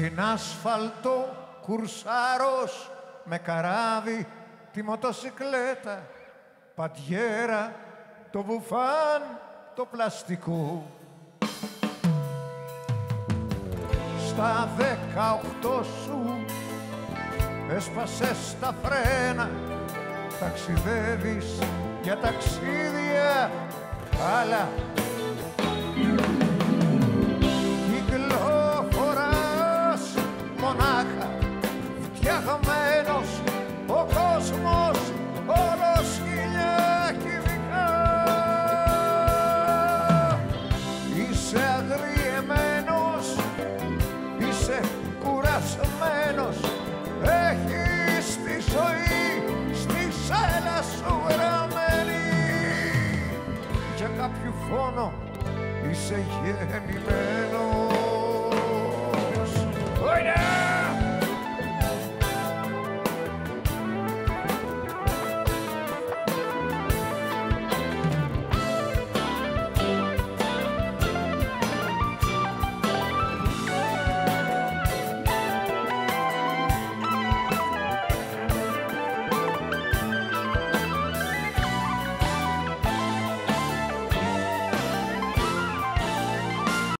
Στην άσφαλτο κουρσάρος με καράβι τη μοτοσικλέτα, παντιέρα το βουφάν το πλαστικό. Στα 18 σου έσπασες τα φρένα, ταξιδεύεις για ταξίδια άλλα. Κυκλοφοράς μονάχα, φτιαγμένος ο κόσμος όλος χιλιά κυβικά. Είσαι αγριεμένος, είσαι κουρασμένος, έχεις τη ζωή στη σέλα σου γραμμένη. Για κάποιου φόνο είσαι γεννημένος.